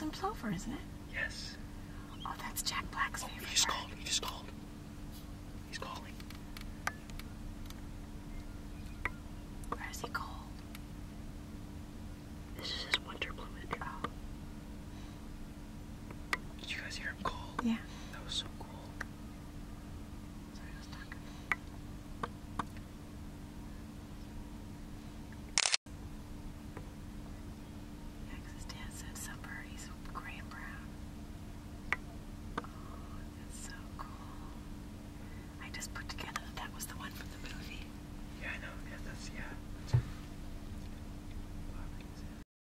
in Plover, isn't it? Yes. Oh, that's Jack Black's favorite. He just called. He just called. He's calling. Where is he called? This is his winter plumage. Oh. Did you guys hear him call? Yeah.